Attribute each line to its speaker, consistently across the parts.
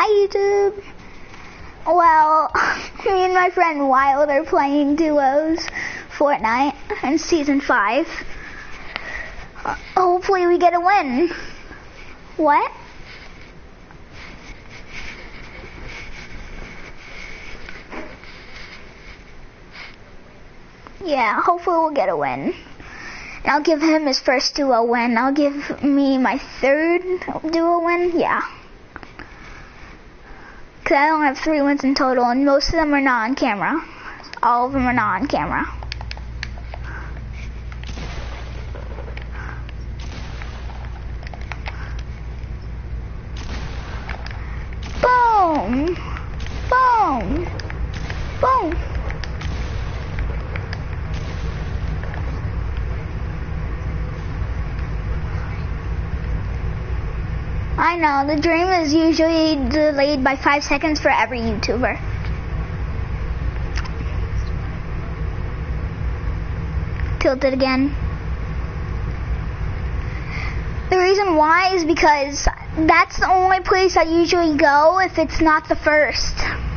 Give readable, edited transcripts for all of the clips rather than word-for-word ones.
Speaker 1: Hi YouTube. Well, me and my friend Wild are playing duos Fortnite in season 5. Hopefully we get a win. What? Yeah, hopefully we'll get a win. And I'll give him his first duo win. I'll give me my third duo win. Yeah. Because I only have 3 wins in total, and most of them are not on camera. All of them are not on camera. Boom! Boom! Boom! I know, the dream is usually delayed by 5 seconds for every YouTuber. Tilted again. The reason why is because that's the only place I usually go if it's not the first.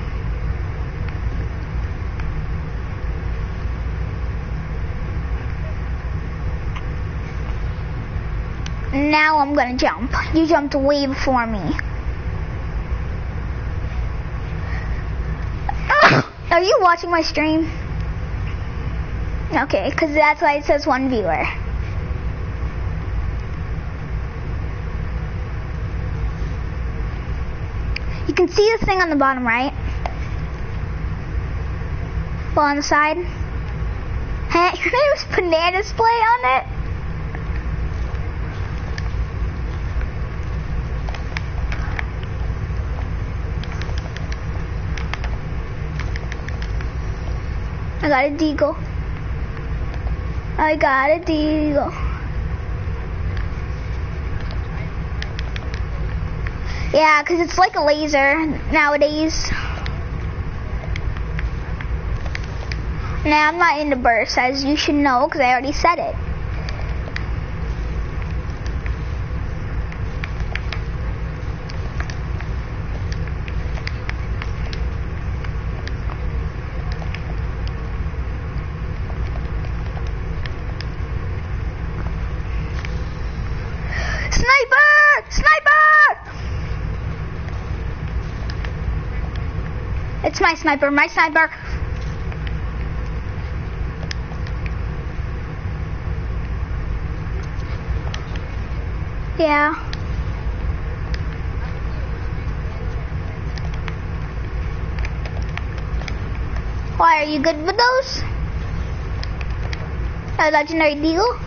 Speaker 1: Now I'm gonna jump. You jumped way before me. Are you watching my stream? Okay, because that's why it says 1 viewer. You can see the thing on the bottom right. Well, on the side. Hey, your name is Banana Display on it? I got a deagle. I got a deagle. Yeah, because it's like a laser nowadays. Now, I'm not into bursts, as you should know, because I already said it. It's my sniper, my sniper. Yeah. Why, are you good with those? A legendary deagle?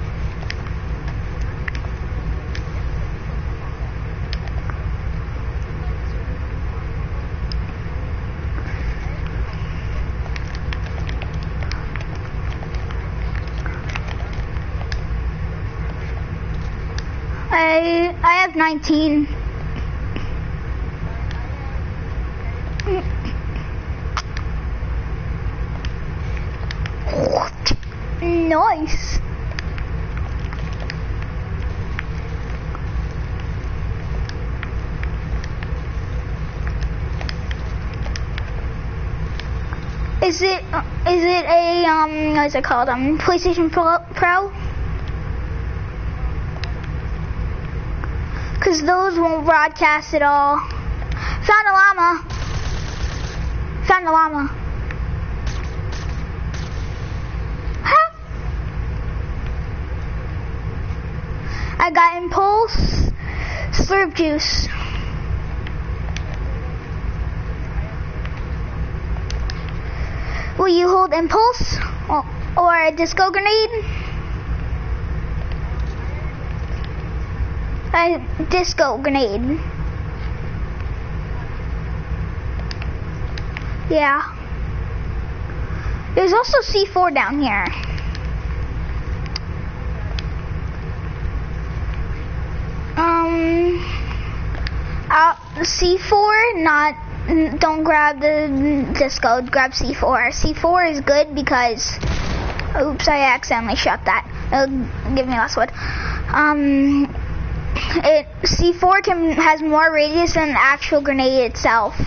Speaker 1: I have 19. Nice. Is it a what's it called? PlayStation Pro? Because those won't broadcast at all. Found a llama. Found a llama. Huh? I got Impulse, Slurp Juice. Will you hold Impulse or a Disco Grenade? A Disco Grenade. Yeah. There's also C4 down here. C4, don't grab the Disco, grab C4. C4 is good because, oops, I accidentally shot that. It'll give me last wood. C4 has more radius than the actual grenade itself.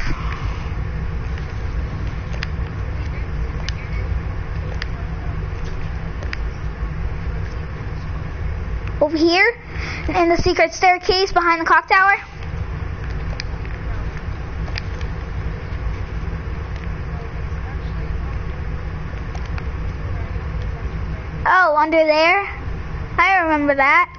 Speaker 1: Over here, in the secret staircase behind the clock tower. Oh, under there? I remember that.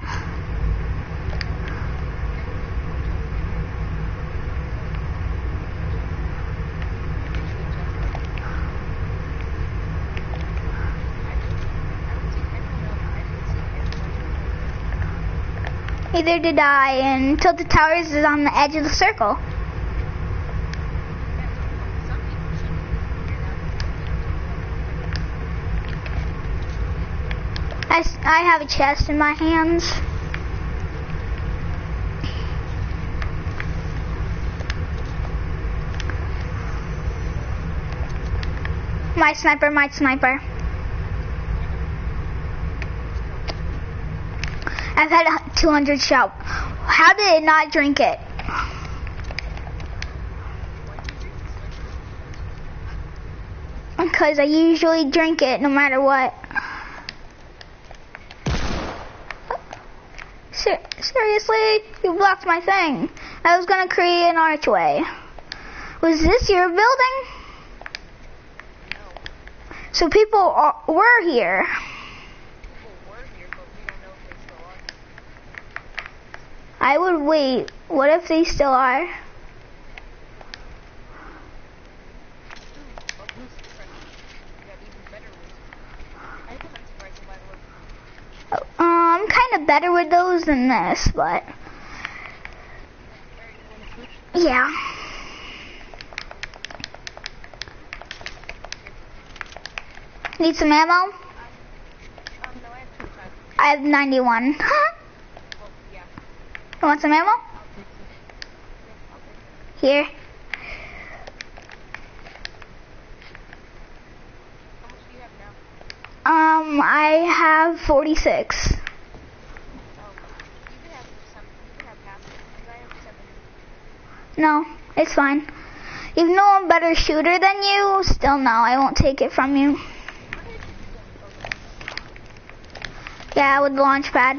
Speaker 1: Neither did I, and Tilted Towers is on the edge of the circle. I have a chest in my hands. My sniper, my sniper. I've had a 200 shot. How did it not drink it? Because I usually drink it no matter what. Seriously? You blocked my thing. I was gonna create an archway. Was this your building? So people were here. I would wait. What if they still are? I'm kind of better with those than this, but yeah. Need some ammo? I have 91. You want some ammo? Here. I have 46. No, it's fine. Even though I'm a better shooter than you, still no, I won't take it from you. Yeah, with the launch pad.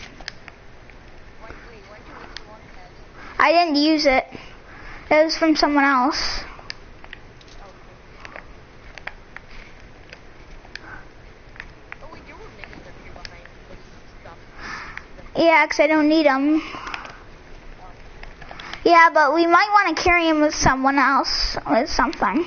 Speaker 1: I didn't use it. It was from someone else. Yeah, because I don't need them. Yeah, but we might want to carry him with someone else, with something.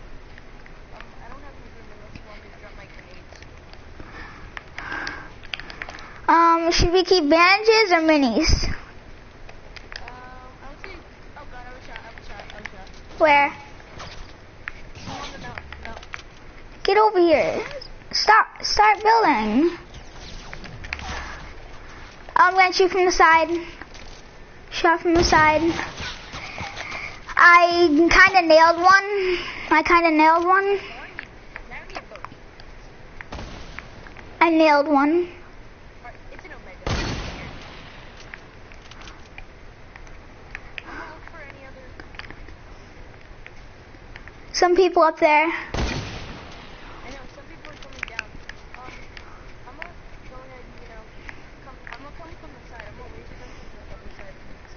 Speaker 1: Should we keep bandages or minis? Where? Get over here. Start building. I'm gonna shoot from the side. Shot from the side. I kinda nailed one. I nailed one. Some people up there.
Speaker 2: I know, some people are coming down. I'm gonna go ahead and, I'm gonna come from the side. I'm gonna wait for them from the other side.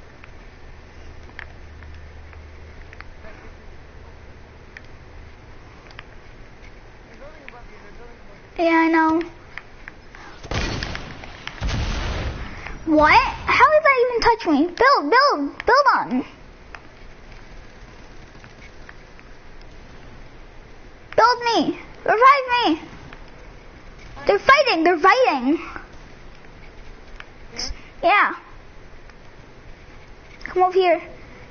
Speaker 2: They're building above you,
Speaker 1: Yeah, I know. What? How did that even touch me? Build on. Build me! Revive me! They're fighting! Yeah. Come over here.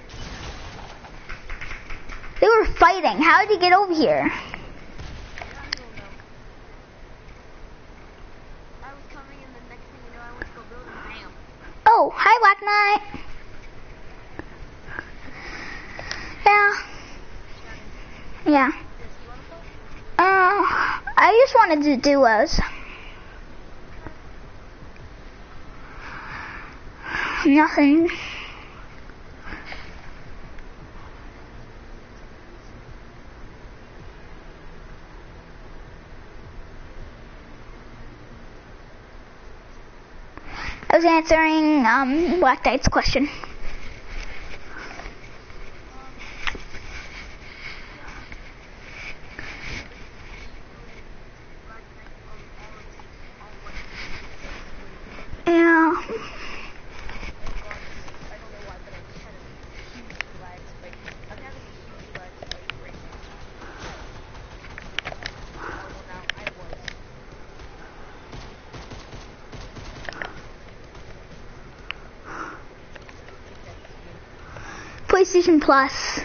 Speaker 1: They were fighting. How did you get over here?
Speaker 2: I don't know. I was coming and the next thing you know I went to go build and bam.
Speaker 1: Oh, hi Black Knight. Yeah. I just wanted to duos. Nothing. I was answering Black Knight's question. Yeah. PlayStation Plus.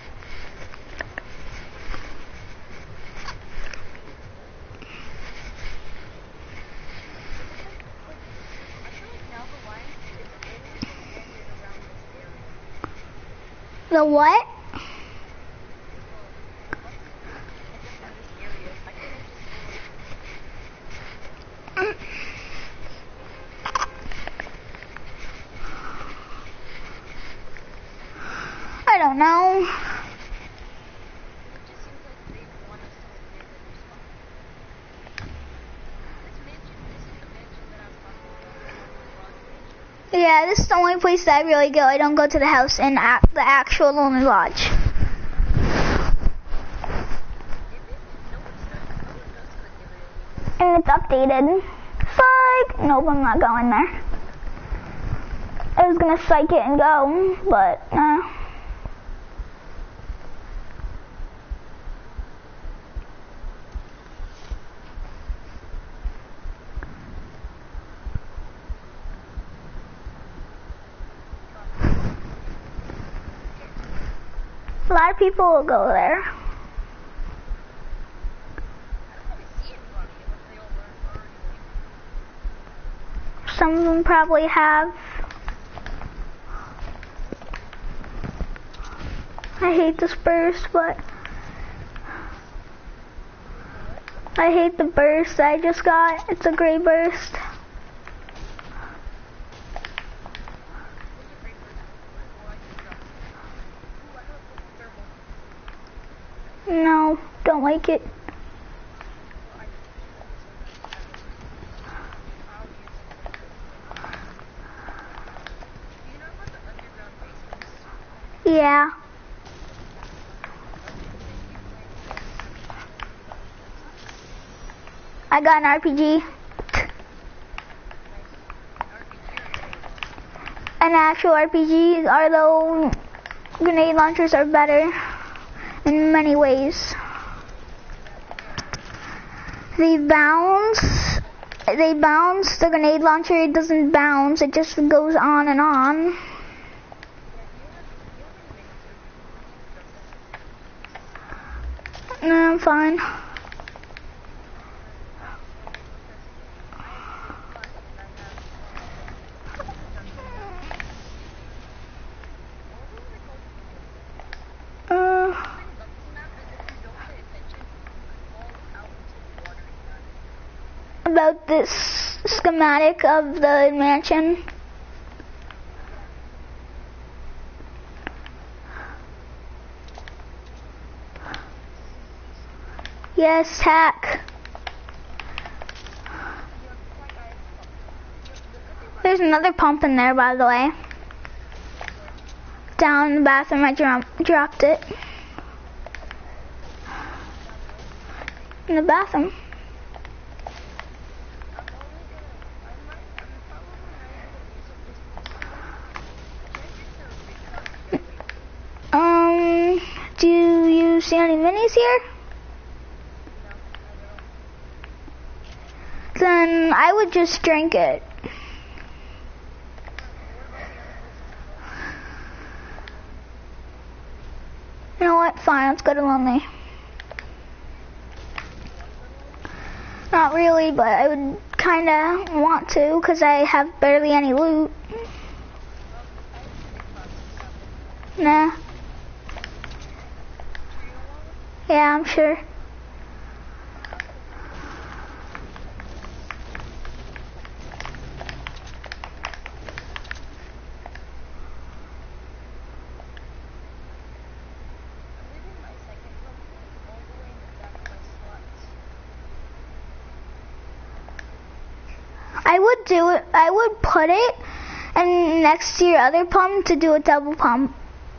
Speaker 1: The what? I don't know. Yeah, this is the only place that I really go. I don't go to the house in the actual Lonely Lodge. And it's updated. Psych! Nope, I'm not going there. I was gonna psych it and go, but a lot of people will go there. Some of them probably have. I hate this burst, but I hate the burst I just got. It's a gray burst. No, don't like it. Yeah. I got an RPG. An actual RPG, although grenade launchers are better in many ways. They bounce, the grenade launcher it doesn't bounce, it just goes on and on. No, I'm fine. About this schematic of the mansion. Yes, hack. There's another pump in there, by the way. Down in the bathroom, I dropped it. In the bathroom. Do you see any minis here? Then I would just drink it. You know what? Fine, let's go to Lonely. Not really, but I would kind of want to because I have barely any loot. Nah. Yeah, I'm sure. I would do it. I would put it and next to your other pump to do a double pump.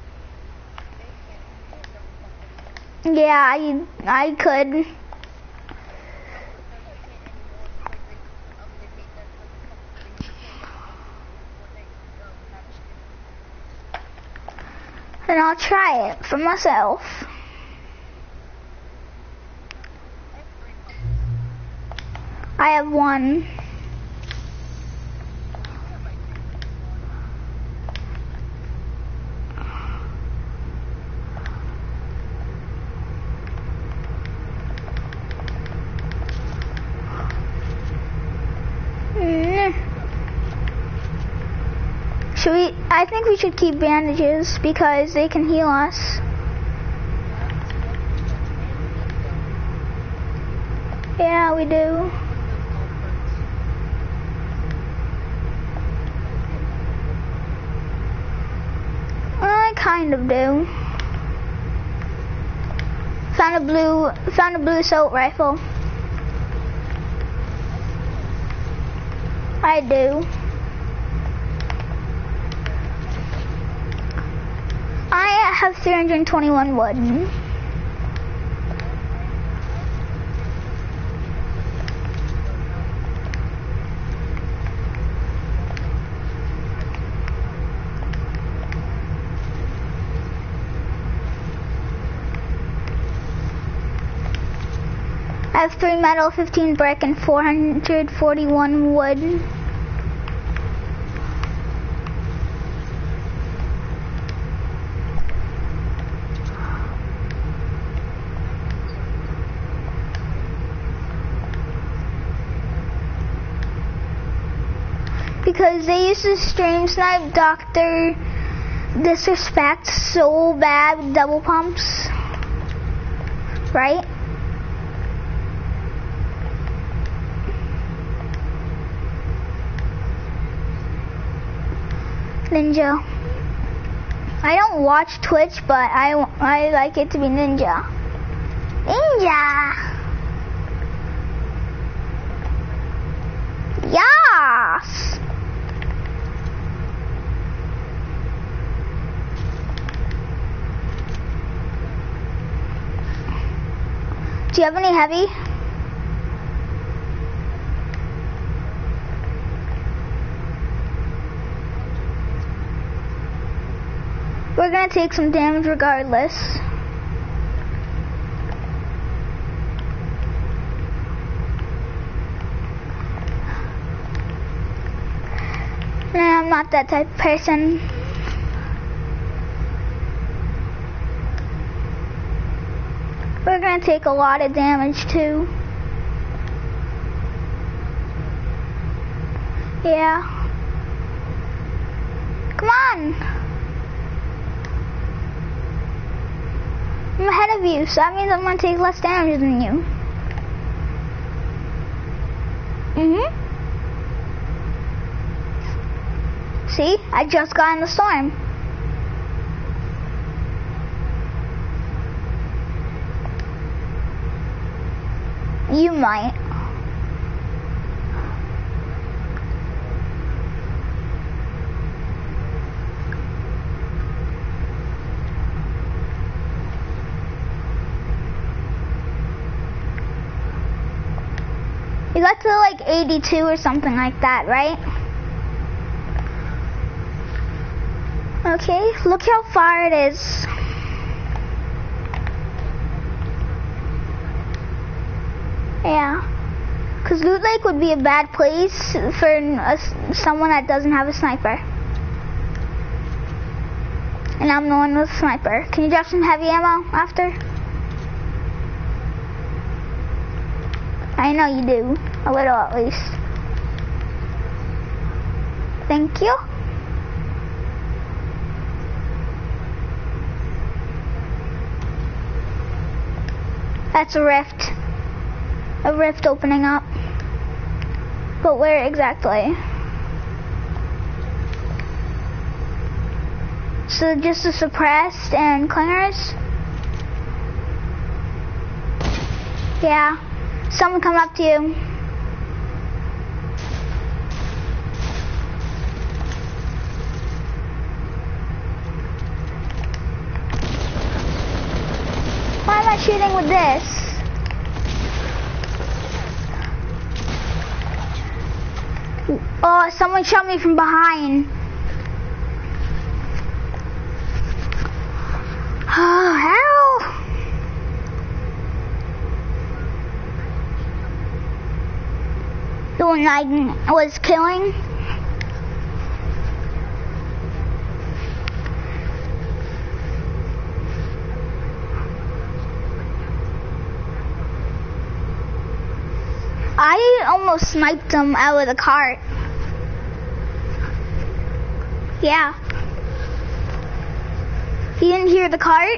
Speaker 1: Yeah, I could. And I'll try it for myself. I have one. I think we should keep bandages because they can heal us. Yeah, we do. I kind of do. Found a blue assault rifle. I do. I have 321 wood. I have 3 metal, 15 brick, and 441 wood. Because they used to stream snipe Dr. Disrespect so bad with double pumps. Right? Ninja. I don't watch Twitch, but I like it to be Ninja. Ninja! Yes! Do you have any heavy? We're gonna take some damage regardless. Nah, I'm not that type of person. We're gonna take a lot of damage too. Yeah. Come on. I'm ahead of you, so that means I'm gonna take less damage than you. See? I just got in the storm. You might. You got to like 82 or something like that, right? Okay, look how far it is. Yeah, because Loot Lake would be a bad place for someone that doesn't have a sniper. And I'm the one with a sniper. Can you drop some heavy ammo after? I know you do. A little at least. Thank you. That's a rift. A rift opening up. But where exactly? So just the suppressed and clingers? Yeah. Someone come up to you. try shooting with this. Oh, someone shot me from behind. Oh, hell. The one I was killing. I almost sniped him out of the cart. Yeah. You didn't hear the cart?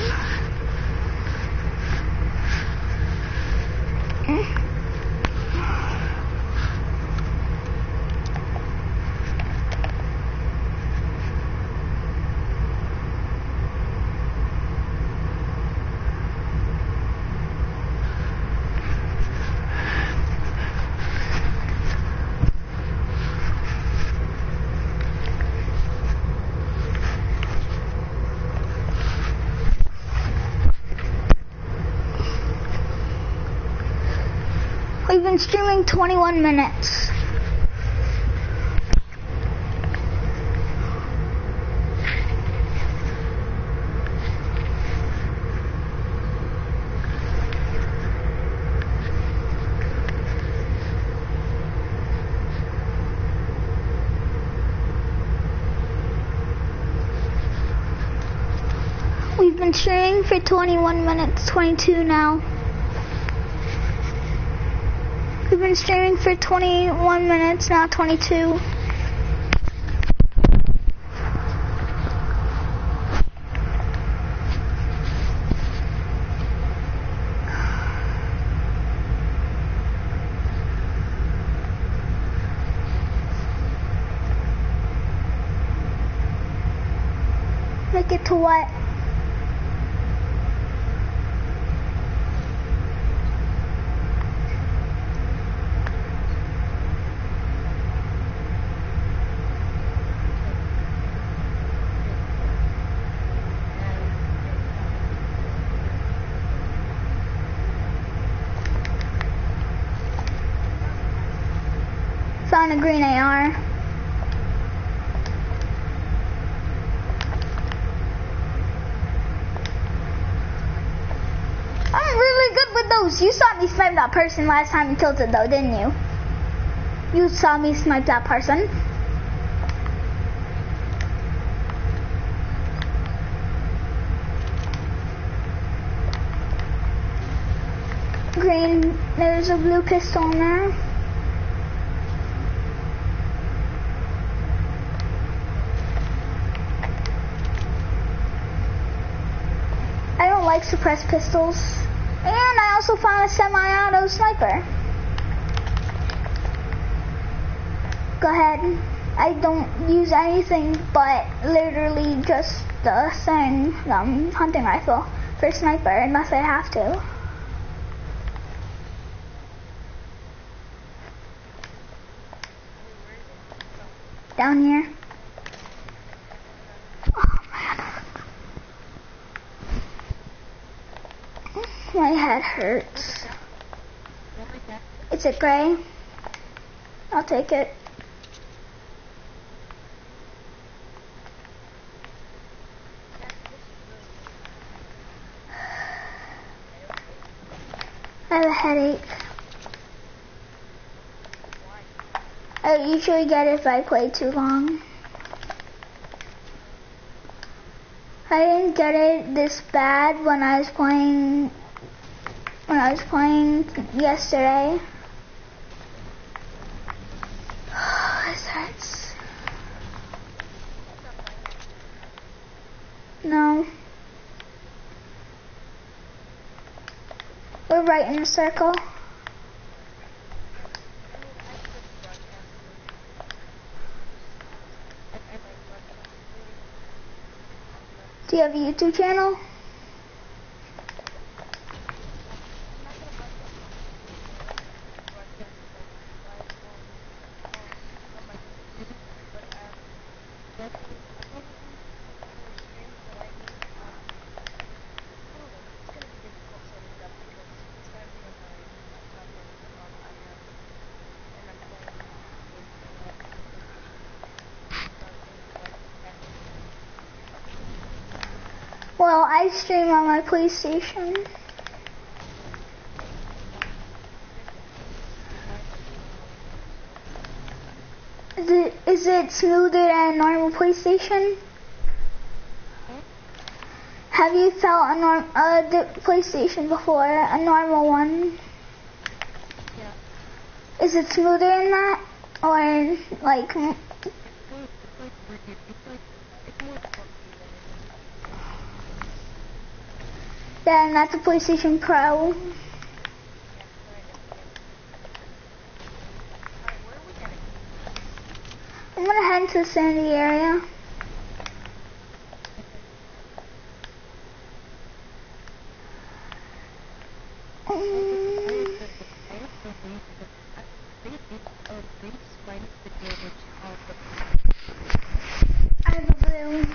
Speaker 1: We've been streaming 21 minutes. We've been streaming for 21 minutes, 22 now. We've been streaming for 21 minutes, now 22. Make it to what? Found a green AR. I'm really good with those. You saw me snipe that person last time you tilted though, didn't you? You saw me snipe that person. Green, there's a blue pistol in there. I don't like suppressed pistols. And I also found a semi-auto sniper. Go ahead. I don't use anything but literally just the same hunting rifle for sniper unless I have to. Down here. Oh man. My head hurts. Is it gray? I'll take it. I have a headache. I usually get it if I play too long. I didn't get it this bad when I was playing yesterday. This hurts. No. We're right in the circle. Do you have a YouTube channel? Well, I stream on my PlayStation. Is it smoother than a normal PlayStation? Have you felt the PlayStation before, a normal one?
Speaker 2: Yeah.
Speaker 1: Is it smoother than that, or like?
Speaker 2: It's more funky than
Speaker 1: Then that's a PlayStation Pro.
Speaker 2: yeah, kind of. Alright, where are we heading?
Speaker 1: I'm gonna head to the sandy area. I have a blue.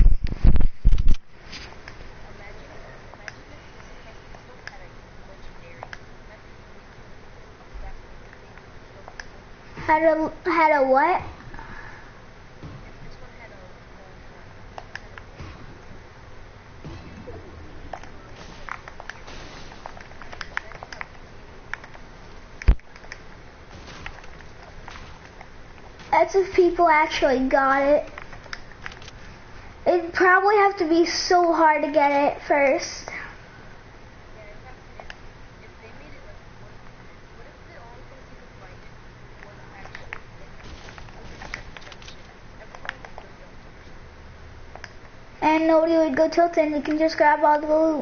Speaker 1: Had a what? That's if people actually got it. It'd probably have to be so hard to get it first. And nobody would go tilting, you can just grab all the loot.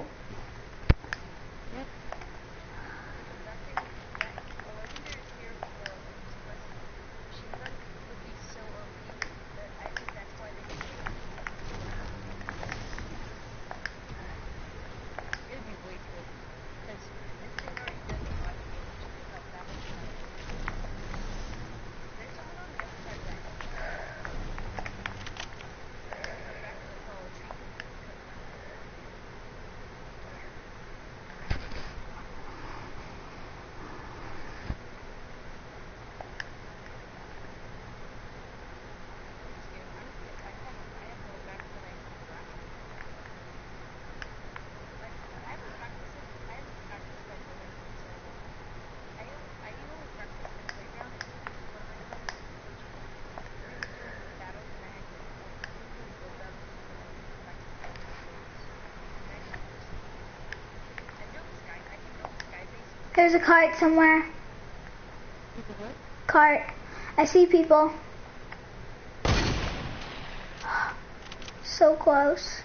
Speaker 1: There's a cart somewhere. Cart. I see people. So close.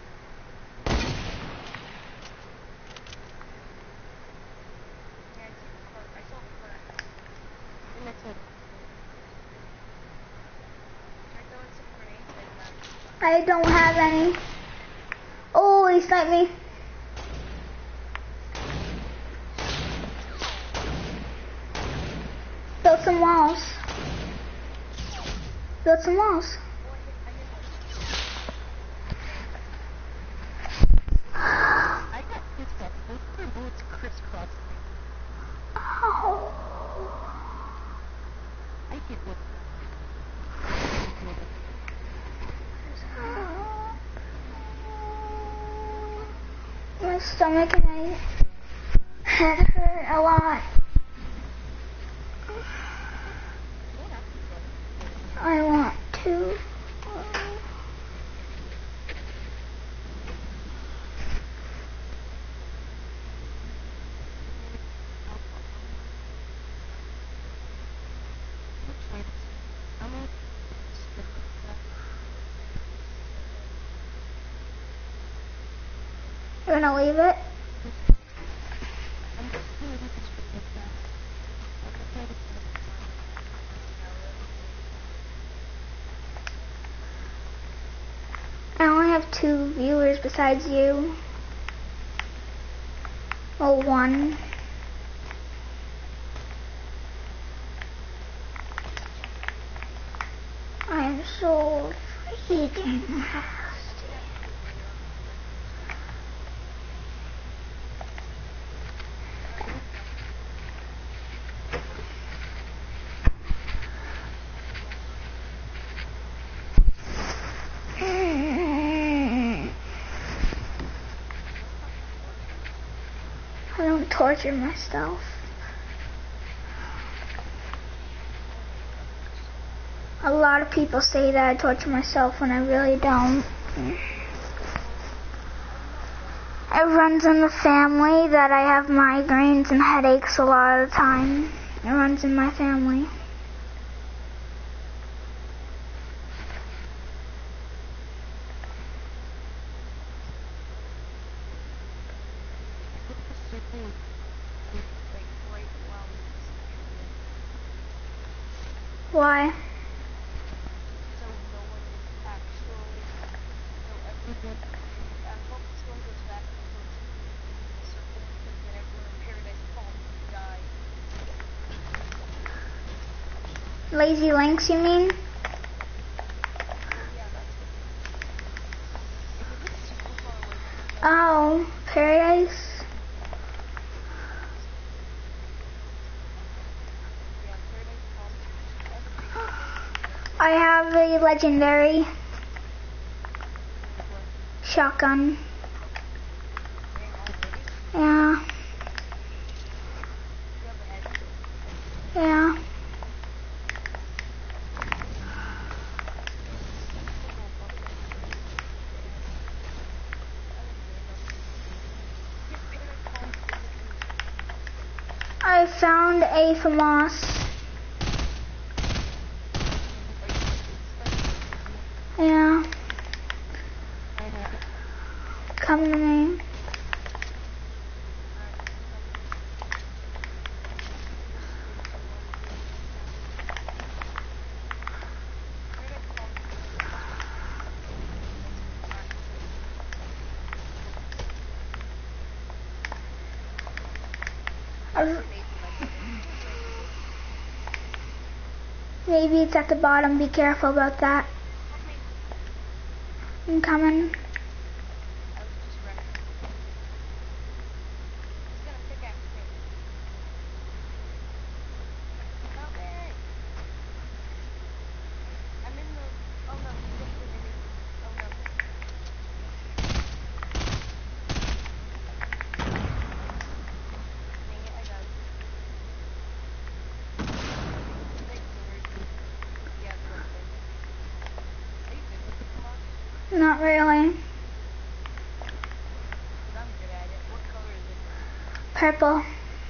Speaker 1: I don't have any. Oh, he sniped me. Build some walls. Build some walls.
Speaker 2: I got pissed off. Both of their bullets crisscrossed me.
Speaker 1: Oh.
Speaker 2: I hit with
Speaker 1: My stomach and my head hurt a lot. I want to. You're gonna leave it? I only have 2 viewers besides you. Oh, 1. I'm so freaking nasty. I don't torture myself. A lot of people say that I torture myself when I really don't. It runs in the family that I have migraines and headaches a lot of the time. It runs in my family. Why?
Speaker 2: So no one is actually, so everyone, I hope this one goes back until the circle because then everyone in Paradise Palms would die.
Speaker 1: Lazy Links, you mean?
Speaker 2: Oh yeah, that's what it is. If it gets super far away from each other,
Speaker 1: Oh, Paradise?
Speaker 2: yeah, Paradise Palms, I have a base
Speaker 1: I have a legendary
Speaker 2: what,
Speaker 1: shotgun.
Speaker 2: dang already?
Speaker 1: Yeah,
Speaker 2: You have a heavy?
Speaker 1: yeah.
Speaker 2: We'll go above that. I don't care though. Because Paradise Palms isn't really,
Speaker 1: I found a FAMAS. Yeah. Come to me. Maybe it's at the bottom. Be careful about that. I'm coming. Not really. Purple.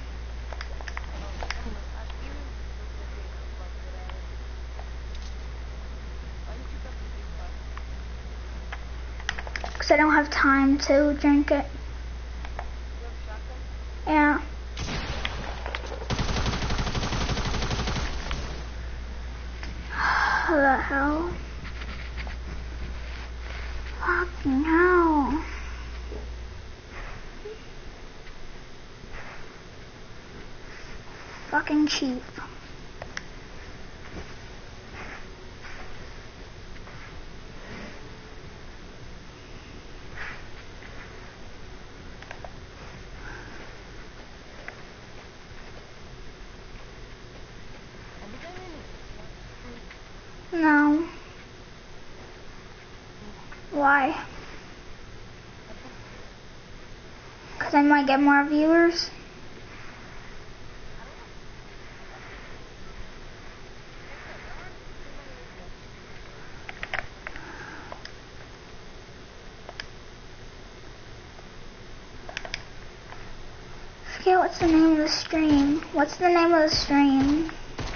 Speaker 1: Because I don't have time to drink it. Yeah. What the hell? Fucking hell. Fucking cheap. No. Why? Because I might get more viewers. I forget what's the name of the stream. What's the name of the stream?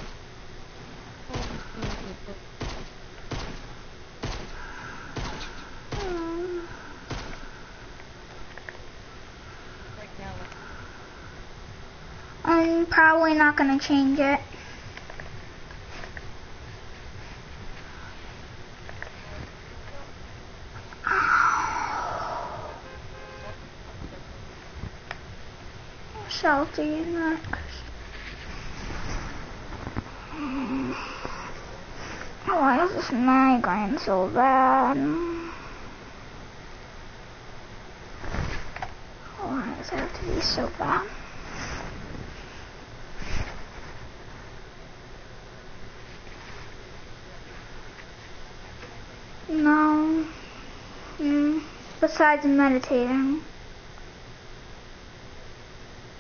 Speaker 1: I'm probably not gonna change it. Salty next. Why is this migraine so bad? Why does it have to be so bad? No. Besides meditating.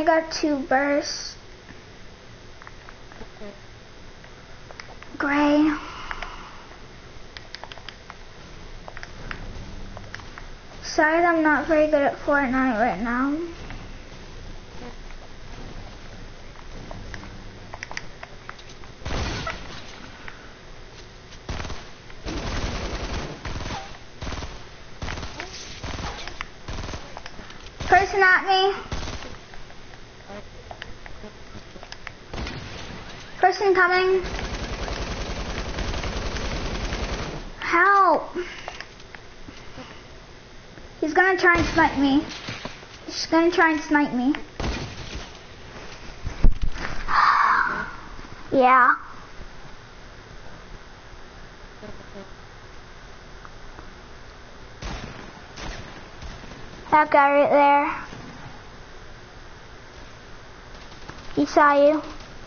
Speaker 1: got 2 bursts. Gray. Sorry, I'm not very good at Fortnite right now. Person at me. Person coming. Help. He's gonna try and snipe me. He's gonna try and snipe me. Yeah. That guy right there. He saw you.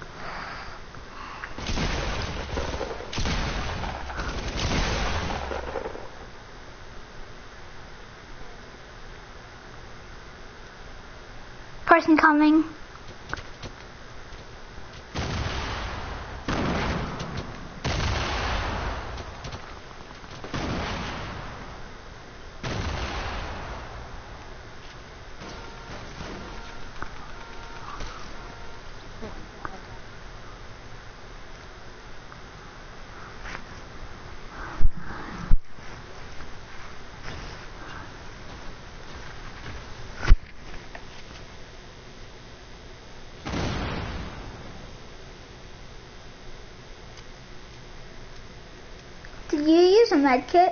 Speaker 1: Person coming. Did you use a med kit?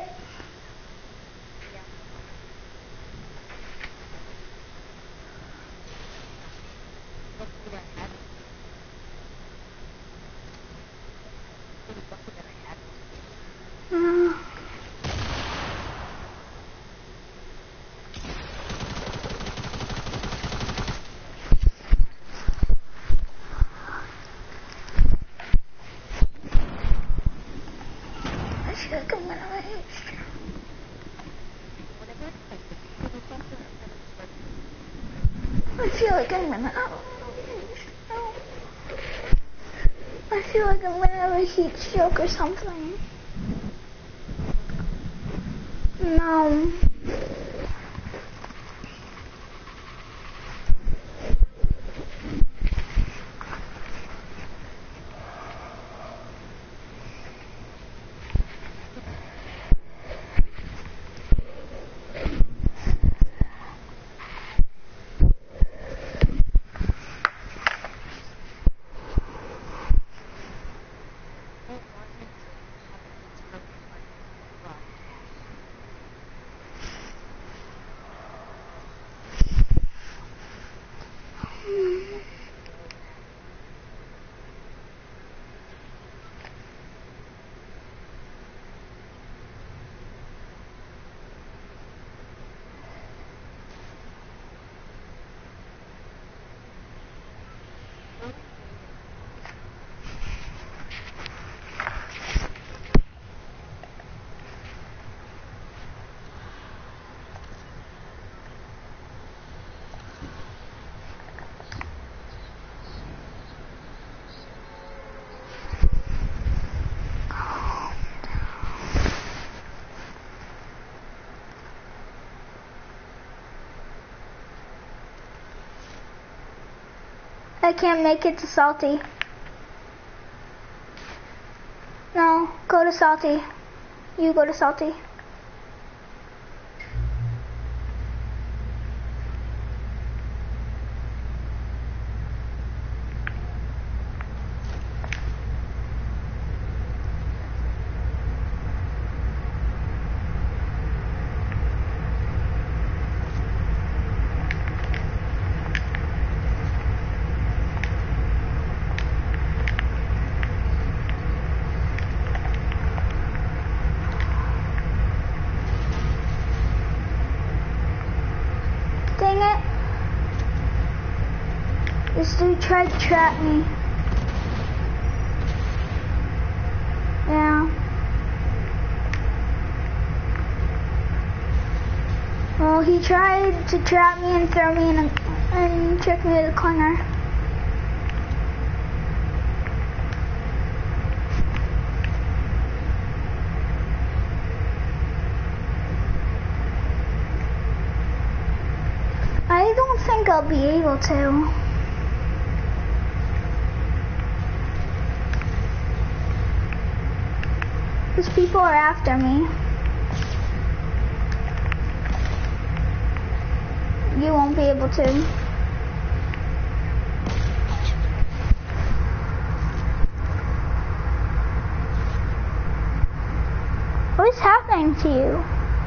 Speaker 1: I feel like I'm running out. I feel like I'm gonna have a heat stroke or something. No. I can't make it to Salty. No, go to Salty. You go to Salty. This dude tried to trap me. Yeah. Well, he tried to trap me and throw me in a and took me to the corner. I don't think I'll be able to. Because people are after me. You won't be able to. What is happening to you?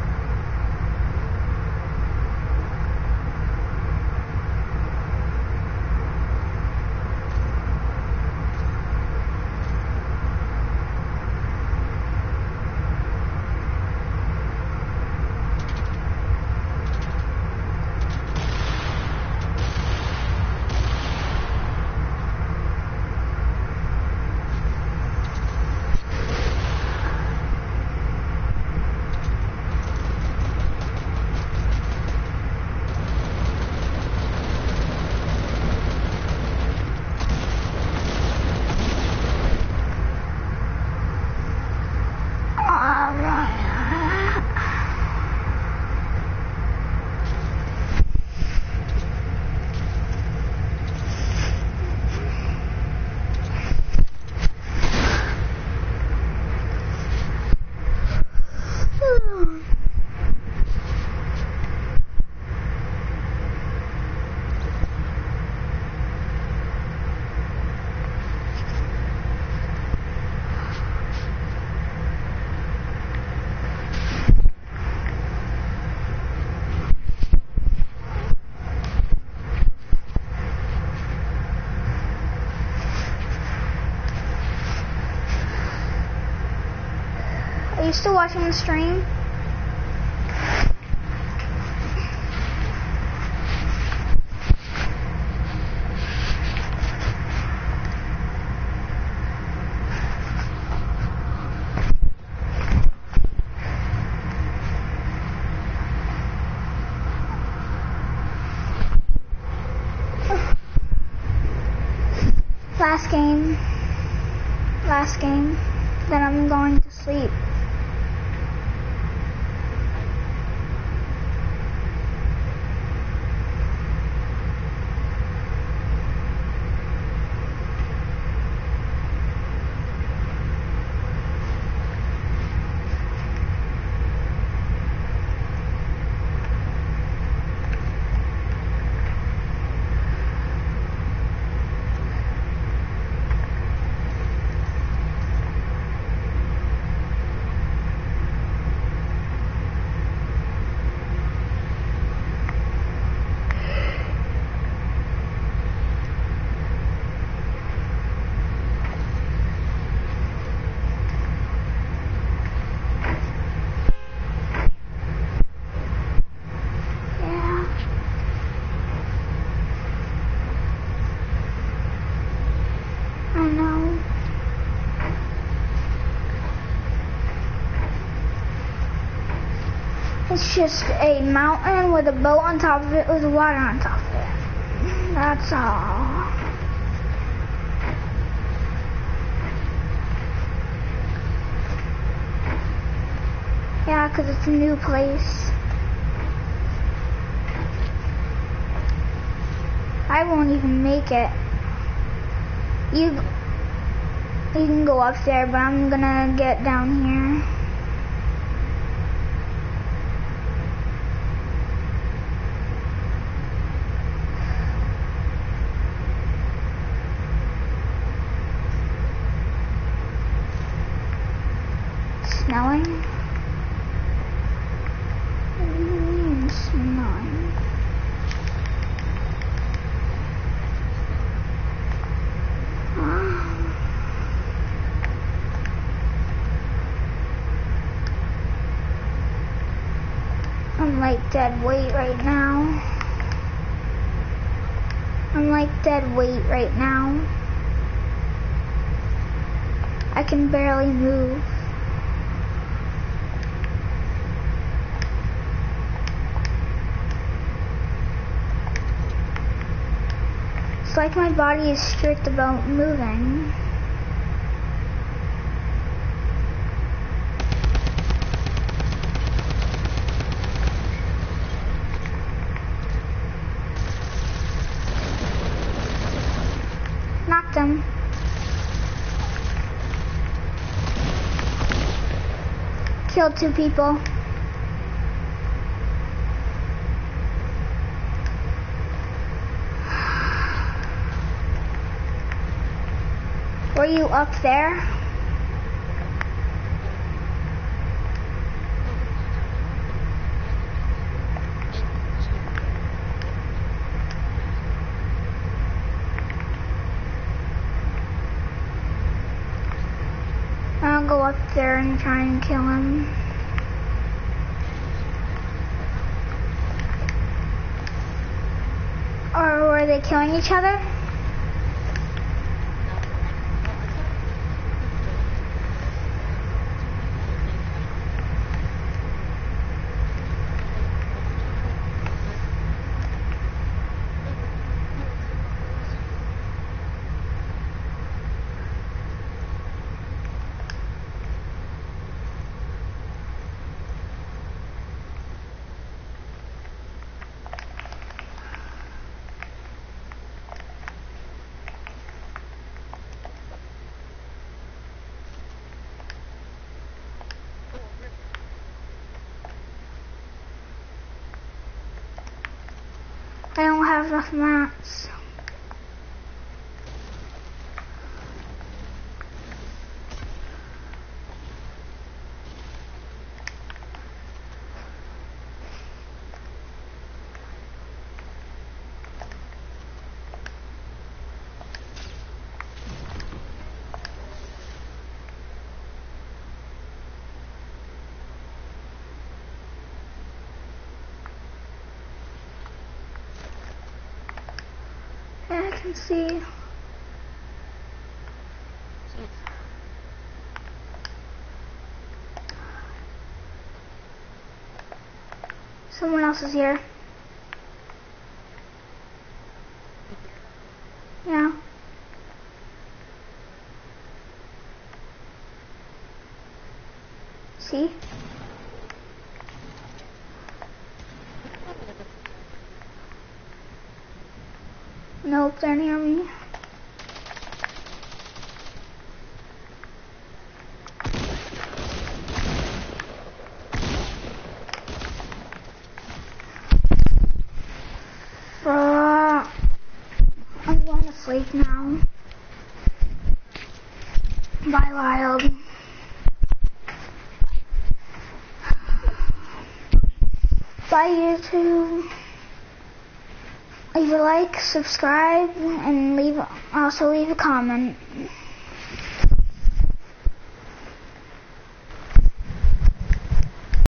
Speaker 1: Are you still watching the stream? Last game, then I'm going to sleep. It's just a mountain with a boat on top of it with water on top of it. That's all. Yeah, because it's a new place. I won't even make it. You can go up there, but I'm gonna get down here. Snowing? What do you mean snowing? I'm like dead weight right now. I'm like dead weight right now. I can barely move. It's like my body is strict about moving. Knocked him. Killed 2 people. Were you up there? I'll go up there and try and kill him. Or were they killing each other? I don't have enough mats. I can see. Someone else is here. Yeah. See? Nope, they're near me. I'm going to sleep now. Bye, Wild. Bye, YouTube. Leave a like, subscribe, and also leave a comment.